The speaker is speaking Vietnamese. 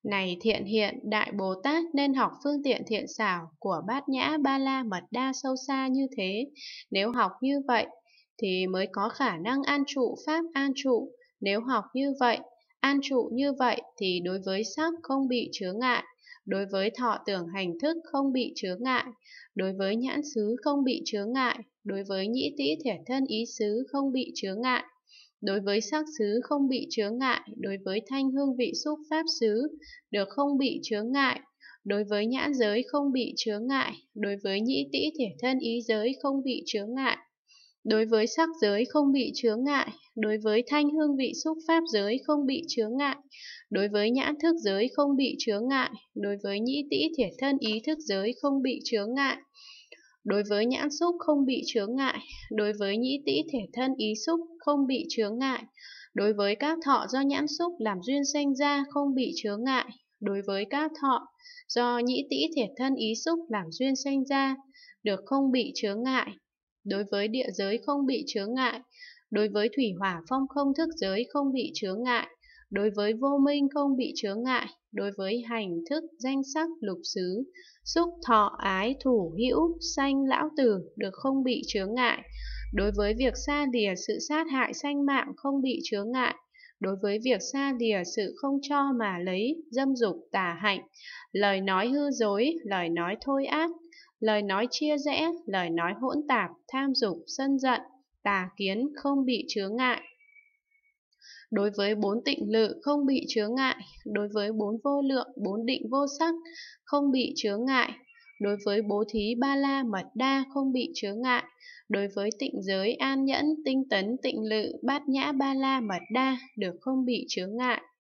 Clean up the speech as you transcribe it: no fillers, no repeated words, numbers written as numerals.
Này thiện hiện, Đại Bồ Tát nên học phương tiện thiện xảo của Bát Nhã Ba La Mật Đa sâu xa như thế. Nếu học như vậy thì mới có khả năng an trụ pháp an trụ. Nếu học như vậy, an trụ như vậy thì đối với sắc không bị chướng ngại, đối với thọ tưởng hành thức không bị chướng ngại, đối với nhãn xứ không bị chướng ngại, đối với nhĩ tĩ thể thân ý xứ không bị chướng ngại, đối với sắc xứ không bị chướng ngại, đối với thanh hương vị xúc pháp xứ được không bị chướng ngại, đối với nhãn giới không bị chướng ngại, đối với nhĩ tĩ thể thân ý giới không bị chướng ngại, đối với sắc giới không bị chướng ngại, đối với thanh hương vị xúc pháp giới không bị chướng ngại, đối với nhãn thức giới không bị chướng ngại, đối với nhĩ tĩ thể thân ý thức giới không bị chướng ngại, đối với nhãn xúc không bị chướng ngại, đối với nhĩ tĩ thể thân ý xúc không bị chướng ngại, đối với các thọ do nhãn xúc làm duyên sanh ra không bị chướng ngại, đối với các thọ do nhĩ tĩ thể thân ý xúc làm duyên sanh ra được không bị chướng ngại, đối với địa giới không bị chướng ngại, đối với thủy hỏa phong không thức giới không bị chướng ngại, đối với vô minh không bị chướng ngại, đối với hành thức danh sắc lục xứ xúc thọ ái thủ hữu sanh lão tử được không bị chướng ngại, đối với việc xa lìa sự sát hại sanh mạng không bị chướng ngại, đối với việc xa lìa sự không cho mà lấy dâm dục tà hạnh, lời nói hư dối, lời nói thôi ác, lời nói chia rẽ, lời nói hỗn tạp, tham dục, sân giận, tà kiến không bị chướng ngại, đối với bốn tịnh lự không bị chướng ngại, đối với bốn vô lượng, bốn định vô sắc không bị chướng ngại, đối với bố thí ba la mật đa không bị chướng ngại, đối với tịnh giới an nhẫn, tinh tấn, tịnh lự, bát nhã ba la mật đa được không bị chướng ngại.